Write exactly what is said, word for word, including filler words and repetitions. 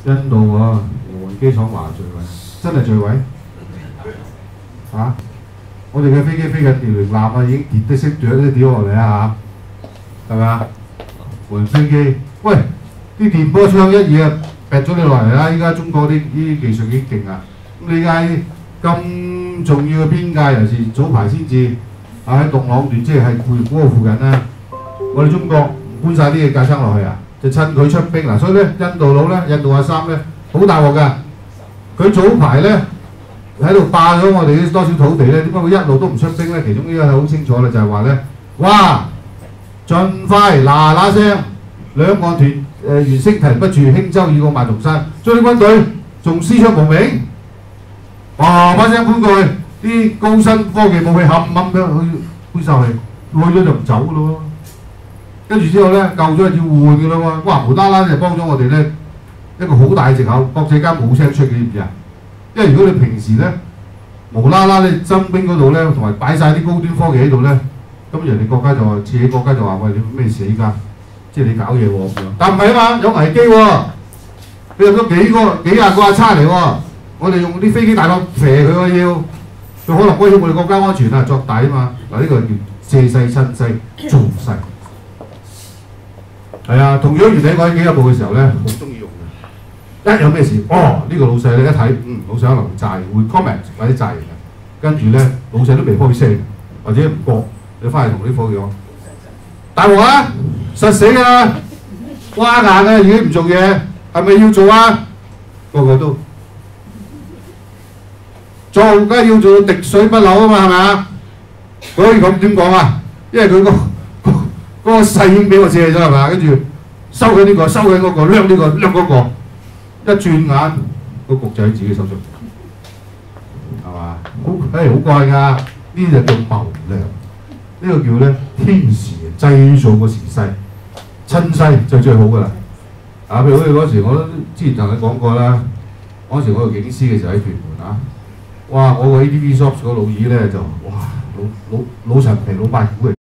印度個無人機廠話墜毀，真係墜毀嚇、啊！我哋嘅飛機飛緊電聯艦啊，已經跌得識咗啲屌落嚟啊嚇，係咪啊？無人飛機，喂，啲電波槍一嘢啊，劈咗你落嚟啦！依家中國啲啲技術已經勁啊！咁你解咁重要嘅邊界，尤其是早排先至啊喺洞朗段，即係喺固嗰個附近咧，我哋中國搬晒啲嘢架撐落去啊！就趁佢出兵嗱，所以咧印度佬咧、印度阿三咧好大鑊㗎。佢早排咧喺度霸咗我哋啲多少土地咧，點解佢一路都唔出兵咧？其中呢個係好清楚啦，就係話咧，哇！盡快嗱嗱聲，兩岸團誒原聲停不住，輕舟已過萬重山，將啲軍隊仲師出無名，哇把聲搬過去，啲高新科技武器冚冚嘅去搬晒去，去咗就唔走咯。跟住之後咧，救咗要換嘅啦喎，哇無啦啦就幫咗我哋咧一個好大嘅藉口，國際間冇聲出嘅，知唔知啊？因為如果你平時咧無啦啦你徵兵嗰度咧，同埋擺晒啲高端科技喺度咧，咁人哋國家就話，自己國家就話喂，你咩事依家？即係你搞嘢喎咁樣，但唔係啊嘛，有危機喎，你入咗幾個幾廿個阿叉嚟喎，我哋用啲飛機大炮射佢喎要，佢可能威脅我哋國家安全啊，作大啊嘛，嗱呢個叫借勢趁勢造勢。係啊，同樣原理我喺幾日部嘅時候咧，好中意用嘅。一有咩事，哦呢、呢個老細你一睇，嗯老細可能債會 comment 或者債嚟嘅，跟住咧老細都未開聲，或者唔覺，你翻去同啲伙計講，大鑊啊，實死㗎啦，瓜硬啊，已經唔做嘢，係咪要做啊？個個都做，梗係要做到滴水不漏啊嘛，係咪啊？可以咁點講啊？因為佢個嗰個勢已經俾我借咗係嘛，跟住收緊呢個，收緊嗰個，掠呢個，掠嗰個，一轉眼個局就喺自己手上，係嘛？好誒好怪㗎，呢啲就叫謀略，呢個叫咧天時製造個時勢，親勢就最好㗎啦。啊，譬如好似嗰時我都之前同你講過啦，嗰時我做警司嘅時候喺屯門啊，哇！我個 A D V shop 個老二咧就哇老老老陳皮老八股嚟。